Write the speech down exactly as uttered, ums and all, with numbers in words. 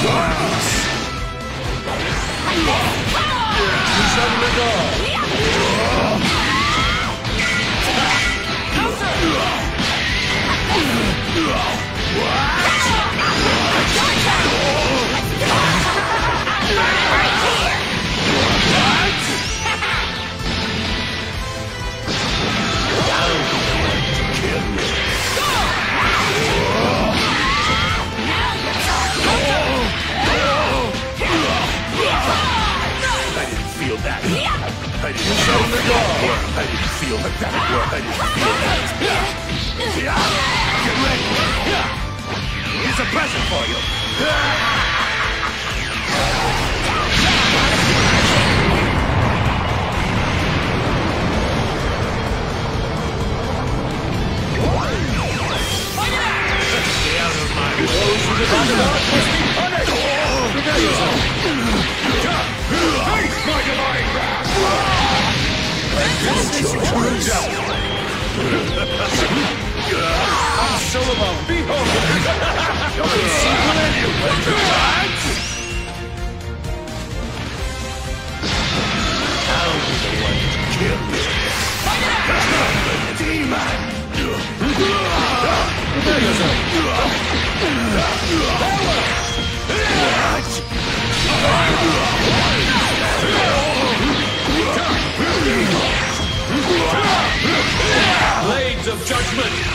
I didn't feel the door. I didn't feel like that at work. I didn't feel that. Get ready. Here's a present for you. Stay out of my way. Those who did not must be punished. Prepare yourself. Face my divine wrath. I'm so alone. Behold! Don't see within you. I'll be the one to kill you. Demon! Prepare yourself. Blades of Judgment!